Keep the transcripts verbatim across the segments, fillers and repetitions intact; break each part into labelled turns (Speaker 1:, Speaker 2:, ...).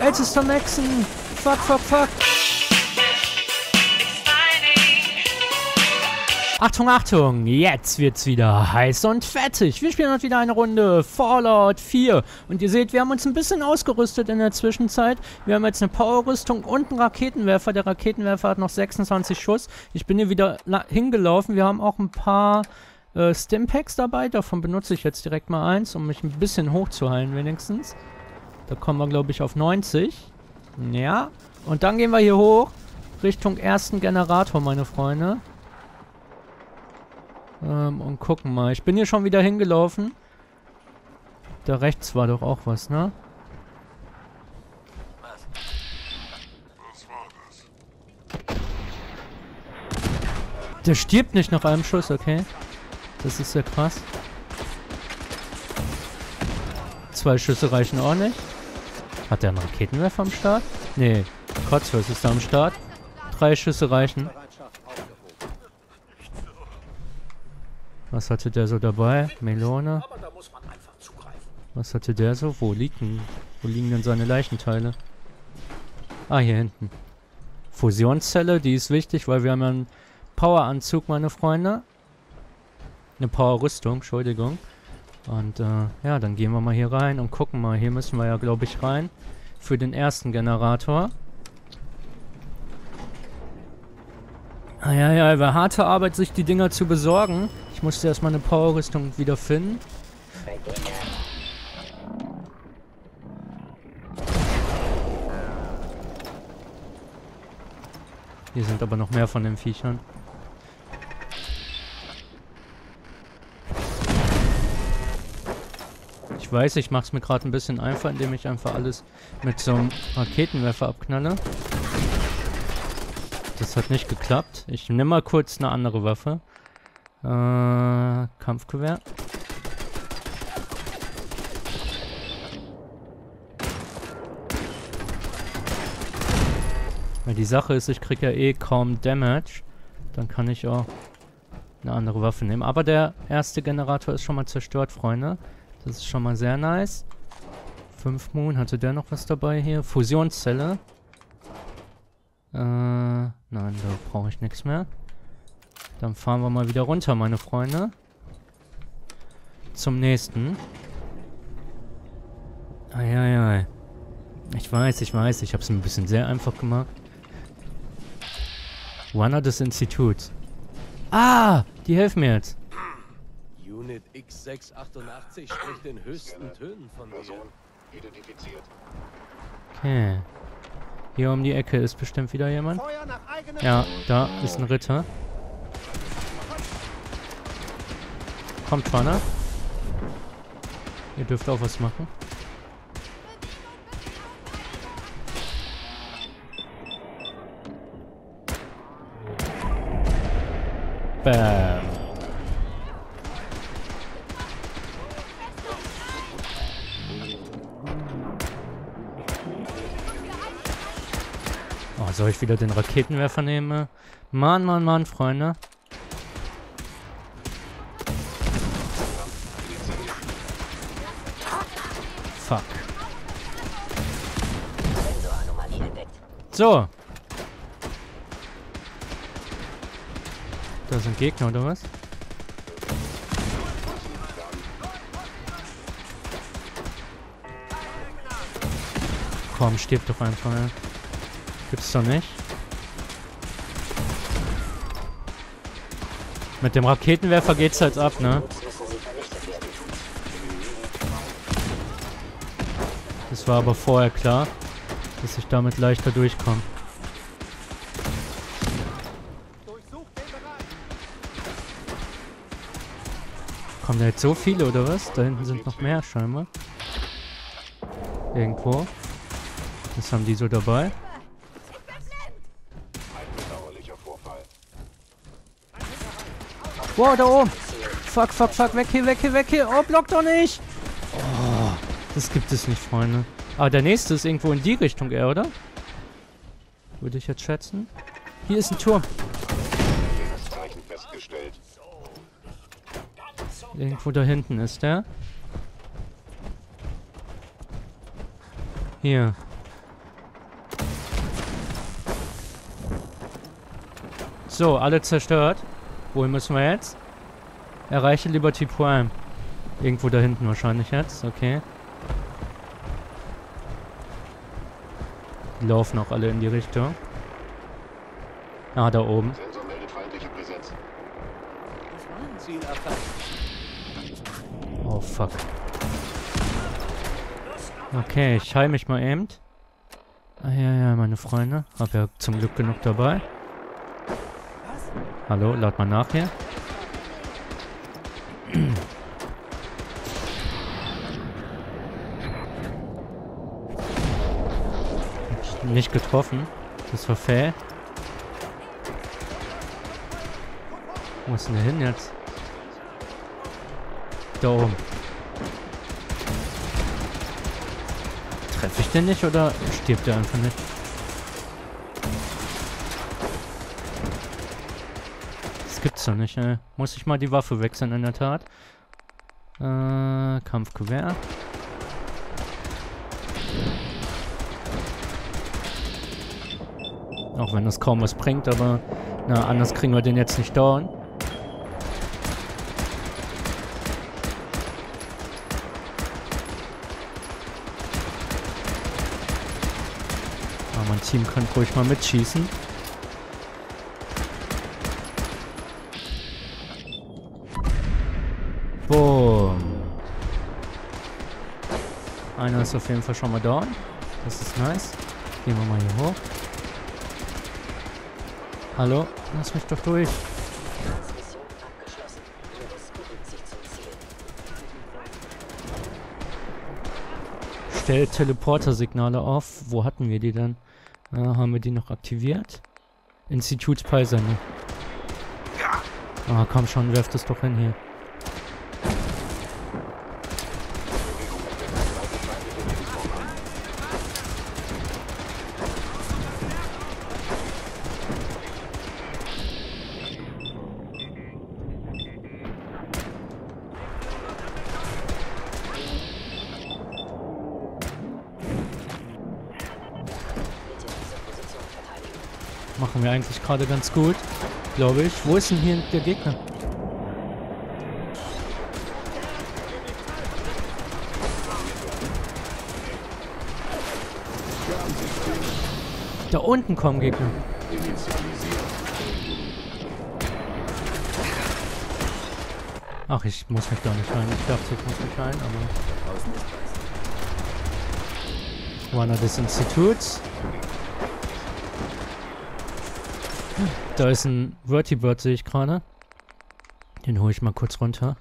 Speaker 1: Ältester Maxen! Fuck, fuck, fuck! Achtung, Achtung! Jetzt wird's wieder heiß und fettig. Wir spielen heute wieder eine Runde Fallout vier. Und ihr seht, wir haben uns ein bisschen ausgerüstet in der Zwischenzeit. Wir haben jetzt eine Powerrüstung und einen Raketenwerfer. Der Raketenwerfer hat noch sechsundzwanzig Schuss. Ich bin hier wieder hingelaufen. Wir haben auch ein paar äh, Stimpacks dabei. Davon benutze ich jetzt direkt mal eins, um mich ein bisschen hochzuheilen wenigstens. Da kommen wir, glaube ich, auf neunzig. Ja. Und dann gehen wir hier hoch Richtung ersten Generator, meine Freunde. Ähm, und gucken mal. Ich bin hier schon wieder hingelaufen. Da rechts war doch auch was, ne? Der stirbt nicht nach einem Schuss, okay. Das ist ja krass. Zwei Schüsse reichen auch nicht. Hat der einen Raketenwerfer am Start? Nee. Kotzfürst ist da am Start. Drei Schüsse reichen. Was hatte der so dabei? Melone. Was hatte der so? Wo liegen, wo liegen denn seine Leichenteile? Ah, hier hinten. Fusionszelle, die ist wichtig, weil wir haben ja einen Poweranzug, meine Freunde. Eine Powerrüstung, Entschuldigung. Und äh, ja, dann gehen wir mal hier rein und gucken mal. Hier müssen wir ja, glaube ich, rein. Für den ersten Generator. Ah ja, ja, war harte Arbeit, sich die Dinger zu besorgen. Ich musste erstmal eine Powerrüstung wieder finden. Hier sind aber noch mehr von den Viechern. Ich weiß, ich mache es mir gerade ein bisschen einfach, indem ich einfach alles mit so einem Raketenwerfer abknalle. Das hat nicht geklappt. Ich nehme mal kurz eine andere Waffe. Äh, Kampfgewehr. Weil die Sache ist, ich kriege ja eh kaum Damage. Dann kann ich auch eine andere Waffe nehmen. Aber der erste Generator ist schon mal zerstört, Freunde. Das ist schon mal sehr nice. Fünf Moon, hatte der noch was dabei hier? Fusionszelle. Äh, nein, da brauche ich nichts mehr. Dann fahren wir mal wieder runter, meine Freunde. Zum nächsten. Eieiei. Ich weiß, ich weiß, ich habe es ein bisschen sehr einfach gemacht. Runner des Instituts. Ah, die helfen mir jetzt.
Speaker 2: Unit X sechs achtundachtzig spricht in höchsten Tönen von dir. Identifiziert.
Speaker 1: Okay. Hier um die Ecke ist bestimmt wieder jemand. Ja, da ist ein Ritter. Kommt, Runner. Ihr dürft auch was machen. Bam. Oh, soll ich wieder den Raketenwerfer nehmen? Mann, Mann, Mann, Freunde. Fuck. So. Da sind Gegner, oder was? Komm, stirb doch einfach, ey. Gibt's doch nicht. Mit dem Raketenwerfer geht's halt ab, ne? Das war aber vorher klar, dass ich damit leichter durchkomme. Kommen da jetzt so viele, oder was? Da hinten sind noch mehr, scheinbar. Irgendwo. Was haben die so dabei? Wow, da oben! Fuck, fuck, fuck, weg hier, weg hier, weg hier! Oh, block doch nicht! Oh, das gibt es nicht, Freunde. Aber der nächste ist irgendwo in die Richtung eher, oder? Würde ich jetzt schätzen. Hier ist ein Turm. Irgendwo da hinten ist der. Hier. So, alle zerstört. Wohin müssen wir jetzt? Erreiche Liberty Prime. Irgendwo da hinten wahrscheinlich jetzt. Okay. Die laufen auch alle in die Richtung. Ah, da oben.
Speaker 3: Sensor meldet feindliche Präsenz.
Speaker 2: Ziel erfasst.
Speaker 1: Oh, fuck. Okay, ich heile mich mal eben. Ah, ja, ja, meine Freunde. Hab ja zum Glück genug dabei. Hallo, lad mal nach hier. Nicht getroffen. Das war fair. Wo ist denn der hin jetzt? Da oben. Treffe ich den nicht oder stirbt der einfach nicht? Das gibt's doch nicht, ey. Muss ich mal die Waffe wechseln, in der Tat. Äh, Kampfgewehr. Auch wenn das kaum was bringt, aber na, anders kriegen wir den jetzt nicht down. Aber mein Team kann ruhig mal mitschießen. Boom. Einer ist auf jeden Fall schon mal down. Das ist nice. Gehen wir mal hier hoch. Hallo? Lass mich doch durch.
Speaker 4: Transmission abgeschlossen. Virus bewegt sich zum Ziel.
Speaker 1: Stellt Teleporter-Signale auf. Wo hatten wir die denn? Äh, haben wir die noch aktiviert? Institutspeisende. Ah, komm schon, werft es doch hin hier. Machen wir eigentlich gerade ganz gut, glaube ich. Wo ist denn hier der Gegner? Da unten kommen Gegner. Ach, ich muss mich da nicht rein. Ich dachte, ich muss mich rein, aber... Runner des Instituts. Da ist ein Vertibird, sehe ich gerade. Den hole ich mal kurz runter.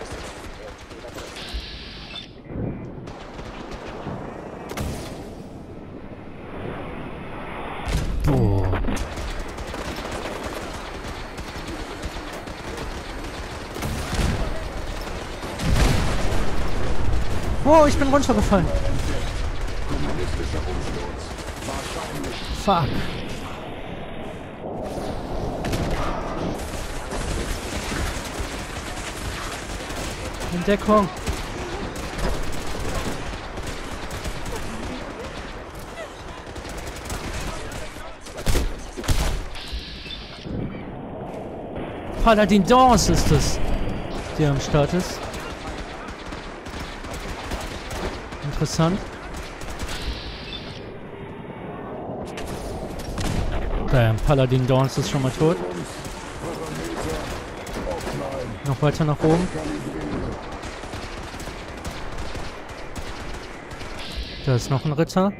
Speaker 1: Oh. Oh, ich bin runtergefallen. Fuck. Entdeckung. Paladin Dance ist es, der am Start ist. Interessant. Okay, Paladin Dance ist schon mal tot. Noch weiter nach oben. Da ist noch ein Ritter.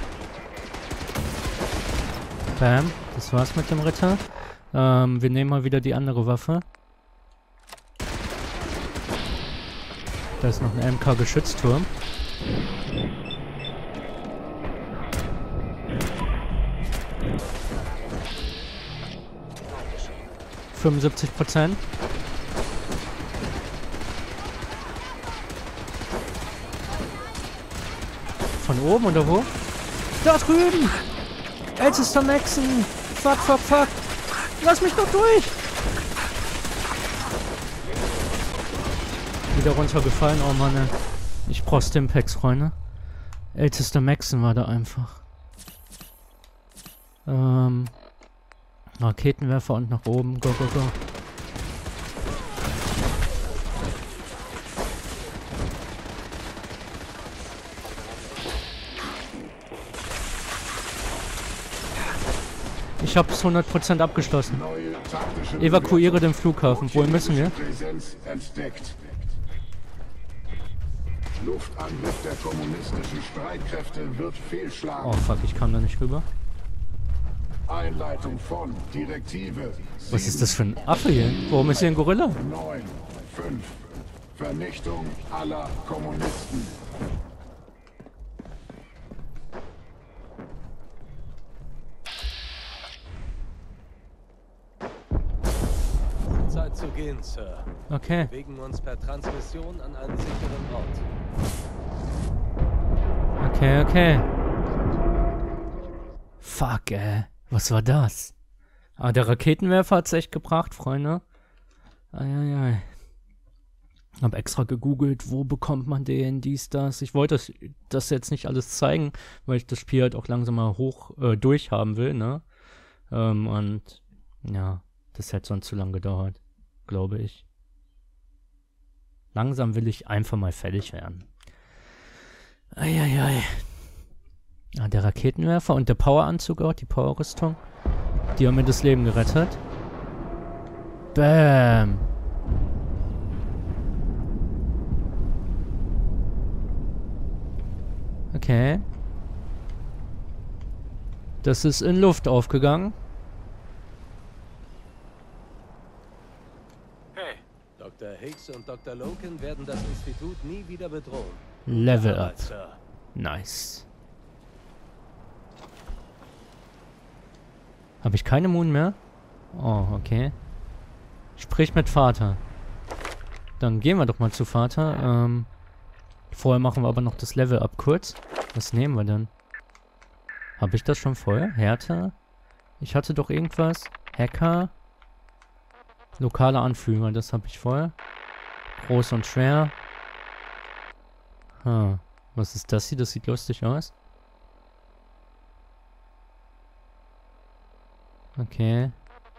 Speaker 1: Bam, das war's mit dem Ritter. Ähm, wir nehmen mal wieder die andere Waffe. Da ist noch ein M K-Geschützturm. fünfundsiebzig Prozent. Von oben oder wo? Da drüben! Ältester Maxen! Fuck, fuck, fuck! Lass mich doch durch! Wieder runtergefallen, oh Mann. Ich brauch Stimpaks, Freunde. Ältester Maxen war da einfach. Ähm. Raketenwerfer und nach oben. Go, go, go. Ich hab's hundert Prozent abgeschlossen. Evakuiere den Flughafen. Wohin müssen wir?
Speaker 3: Luftangriff der kommunistischen Streitkräfte wird fehlschlagen.
Speaker 1: Oh fuck, ich kam da nicht rüber.
Speaker 3: Einleitung von Direktive.
Speaker 1: Was ist das für ein Affe hier? Warum ist hier ein Gorilla?
Speaker 3: neun, fünf. Vernichtung aller Kommunisten.
Speaker 2: Zeit zu gehen, Sir.
Speaker 1: Okay.
Speaker 2: Wir bewegen uns per Transmission an einen sicheren Ort.
Speaker 1: Okay, okay. Fuck, ey. Was war das? Ah, der Raketenwerfer hat's echt gebracht, Freunde. Eieiei. Hab extra gegoogelt, wo bekommt man den, dies, das. Ich wollte das, das jetzt nicht alles zeigen, weil ich das Spiel halt auch langsam mal hoch äh, durchhaben will, ne? Ähm, und ja, das hätte sonst zu lang gedauert, glaube ich. Langsam will ich einfach mal fertig werden. Eieiei. Ah, der Raketenwerfer und der Poweranzug auch, die Powerrüstung. Die haben mir das Leben gerettet. Bam. Okay. Das ist in Luft aufgegangen.
Speaker 2: Hey. Doktor Higgs und Doktor Loken werden das Institut nie wieder bedrohen.
Speaker 1: Level
Speaker 2: Ja,
Speaker 1: up.
Speaker 2: Sir.
Speaker 1: Nice. Habe ich keine Moon mehr? Oh, okay. Sprich mit Vater. Dann gehen wir doch mal zu Vater. Ähm, vorher machen wir aber noch das Level up kurz. Was nehmen wir denn? Habe ich das schon vorher? Härte? Ich hatte doch irgendwas. Hacker. Lokale Anführer, das habe ich vorher. Groß und schwer. Hm. Was ist das hier? Das sieht lustig aus. Okay.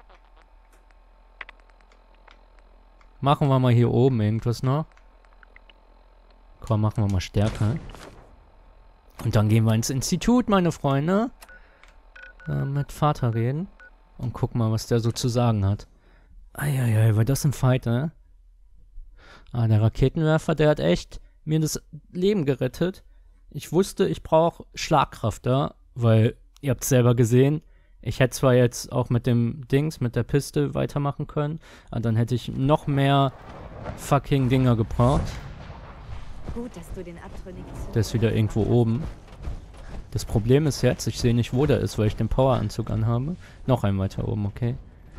Speaker 1: Machen wir mal hier oben irgendwas noch. Komm, machen wir mal stärker. Und dann gehen wir ins Institut, meine Freunde. Äh, mit Vater reden. Und gucken mal, was der so zu sagen hat. Eieiei, war das ein Fight, ne? Ah, der Raketenwerfer, der hat echt mir das Leben gerettet. Ich wusste, ich brauche Schlagkraft da, weil, ihr habt es selber gesehen, ich hätte zwar jetzt auch mit dem Dings, mit der Piste weitermachen können, aber dann hätte ich noch mehr fucking Dinger gebraucht.
Speaker 4: Gut, dass du den Abtrünnigen
Speaker 1: Der ist wieder irgendwo oben. Das Problem ist jetzt, ich sehe nicht, wo der ist, weil ich den Poweranzug anhabe. Noch ein weiter oben, okay.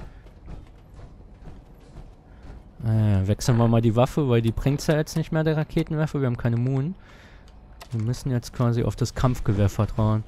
Speaker 1: Äh, wechseln wir mal die Waffe, weil die bringt ja jetzt nicht mehr, der Raketenwerfer. Wir haben keine Moon. Wir müssen jetzt quasi auf das Kampfgewehr vertrauen.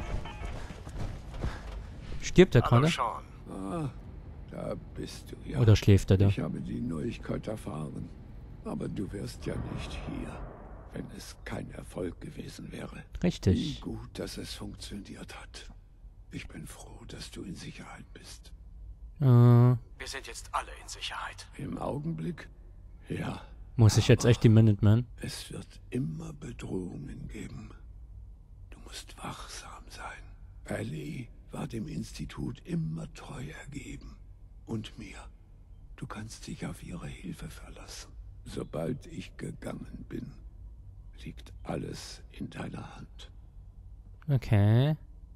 Speaker 1: Stirbt er gerade?
Speaker 3: Ah, da bist du ja.
Speaker 1: Oder schläft er da?
Speaker 3: Ich habe die Neuigkeit erfahren. Aber du wärst ja nicht hier, wenn es kein Erfolg gewesen wäre. Wie
Speaker 1: Richtig.
Speaker 3: gut, dass es funktioniert hat. Ich bin froh, dass du in Sicherheit bist.
Speaker 1: Äh,
Speaker 5: Wir sind jetzt alle in Sicherheit.
Speaker 3: Im Augenblick? Ja.
Speaker 1: muss ich jetzt echt die Minutemen?
Speaker 3: Es wird immer Bedrohungen geben. Du musst wachsam sein. Ellie war dem Institut immer treu ergeben. Und mir. Du kannst dich auf ihre Hilfe verlassen. Sobald ich gegangen bin, liegt alles in deiner Hand.
Speaker 1: Okay.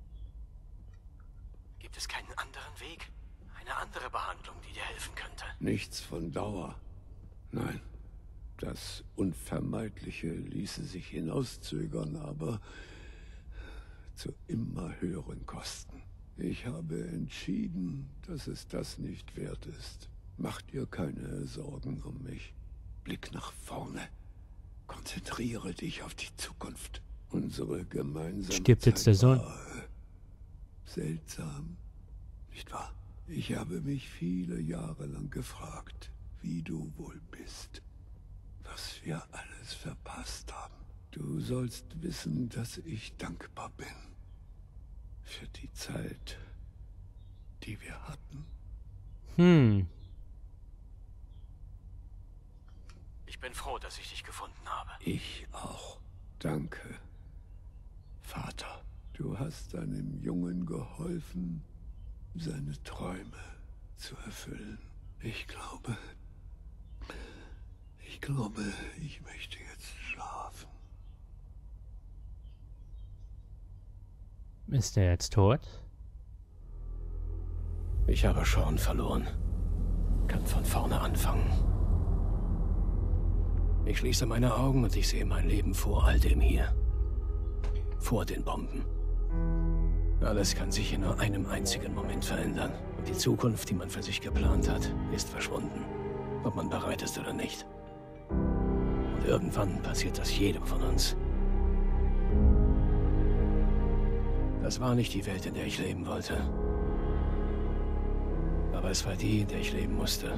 Speaker 5: Gibt es keinen anderen Weg? Eine andere Behandlung, die dir helfen könnte?
Speaker 3: Nichts von Dauer. Nein. Das Unvermeidliche ließe sich hinauszögern, aber zu immer höheren Kosten. Ich habe entschieden, dass es das nicht wert ist. Mach dir keine Sorgen um mich. Blick nach vorne. Konzentriere dich auf die Zukunft. Unsere gemeinsame
Speaker 1: Stirbt jetzt
Speaker 3: Zeit
Speaker 1: der Sohn?
Speaker 3: war seltsam, nicht wahr? Ich habe mich viele Jahre lang gefragt, wie du wohl bist. Was wir alles verpasst haben. Du sollst wissen, dass ich dankbar bin. Für die Zeit, die wir hatten.
Speaker 1: Hm.
Speaker 5: Ich bin froh, dass ich dich gefunden habe.
Speaker 3: Ich auch. Danke, Vater. Du hast deinem Jungen geholfen, seine Träume zu erfüllen. Ich glaube, ich glaube, ich möchte jetzt schlafen.
Speaker 1: Ist er jetzt tot?
Speaker 2: Ich habe Sean verloren. Kann von vorne anfangen. Ich schließe meine Augen und ich sehe mein Leben vor all dem hier. Vor den Bomben. Alles kann sich in nur einem einzigen Moment verändern. Und die Zukunft, die man für sich geplant hat, ist verschwunden. Ob man bereit ist oder nicht. Und irgendwann passiert das jedem von uns. Das war nicht die Welt, in der ich leben wollte. Aber es war die, in der ich leben musste.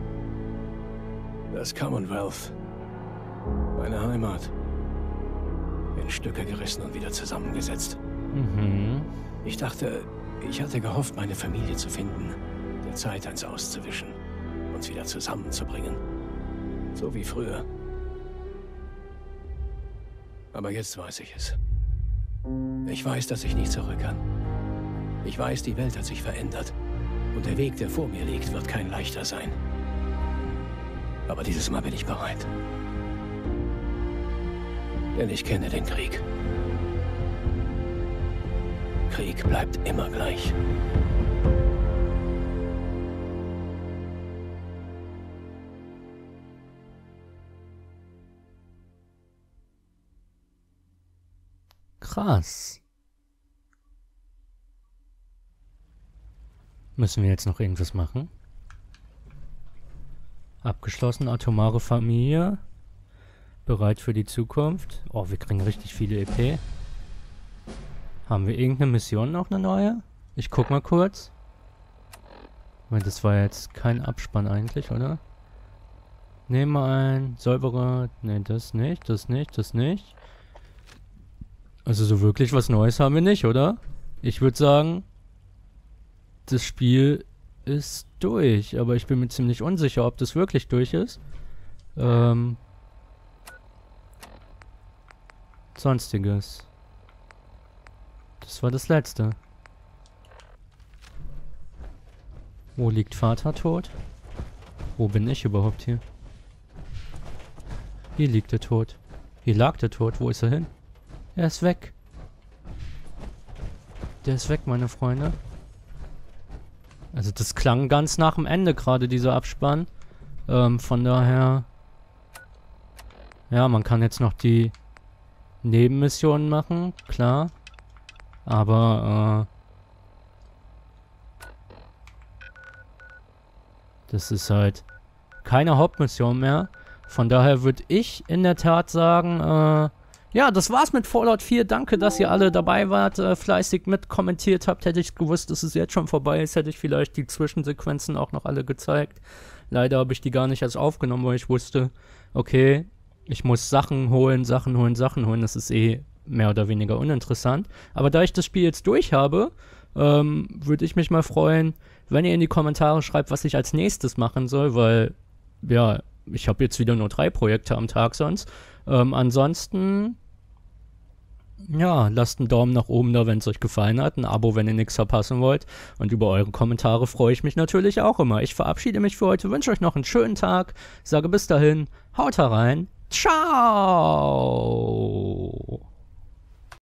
Speaker 2: Das Commonwealth. Meine Heimat. In Stücke gerissen und wieder zusammengesetzt.
Speaker 1: Mhm.
Speaker 2: Ich dachte, ich hatte gehofft, meine Familie zu finden, der Zeit eins auszuwischen, uns wieder zusammenzubringen. So wie früher. Aber jetzt weiß ich es. Ich weiß, dass ich nicht zurück kann. Ich weiß, die Welt hat sich verändert. Und der Weg, der vor mir liegt, wird kein leichter sein. Aber dieses Mal bin ich bereit. Denn ich kenne den Krieg. Krieg bleibt immer gleich.
Speaker 1: Krass. Müssen wir jetzt noch irgendwas machen? Abgeschlossen, atomare Familie. Bereit für die Zukunft. Oh, wir kriegen richtig viele E P. Haben wir irgendeine Mission noch, eine neue? Ich guck mal kurz. Weil das war jetzt kein Abspann eigentlich, oder? Nehme ein, säubere... Ne, das nicht, das nicht, das nicht. Also so wirklich was Neues haben wir nicht, oder? Ich würde sagen, das Spiel ist durch. Aber ich bin mir ziemlich unsicher, ob das wirklich durch ist. Ähm... Sonstiges. Das war das letzte. Wo liegt Vater tot? Wo bin ich überhaupt hier? Hier liegt er tot. Hier lag der tot. Wo ist er hin? Er ist weg. Der ist weg, meine Freunde. Also das klang ganz nach dem Ende gerade, dieser Abspann. Ähm, von daher... Ja, man kann jetzt noch die Nebenmissionen machen, klar. Aber, äh... das ist halt keine Hauptmission mehr. Von daher würde ich in der Tat sagen, äh... ja, das war's mit Fallout vier. Danke, dass ihr alle dabei wart, äh, fleißig mitkommentiert habt. Hätte ich gewusst, dass es jetzt schon vorbei ist, hätte ich vielleicht die Zwischensequenzen auch noch alle gezeigt. Leider habe ich die gar nicht erst aufgenommen, weil ich wusste, okay, ich muss Sachen holen, Sachen holen, Sachen holen. Das ist eh mehr oder weniger uninteressant. Aber da ich das Spiel jetzt durch habe, ähm, würde ich mich mal freuen, wenn ihr in die Kommentare schreibt, was ich als nächstes machen soll, weil, ja, ich habe jetzt wieder nur drei Projekte am Tag sonst. Ähm, ansonsten, ja, lasst einen Daumen nach oben da, wenn es euch gefallen hat. Ein Abo, wenn ihr nichts verpassen wollt. Und über eure Kommentare freue ich mich natürlich auch immer. Ich verabschiede mich für heute, wünsche euch noch einen schönen Tag. Sage bis dahin, haut rein. Ciao!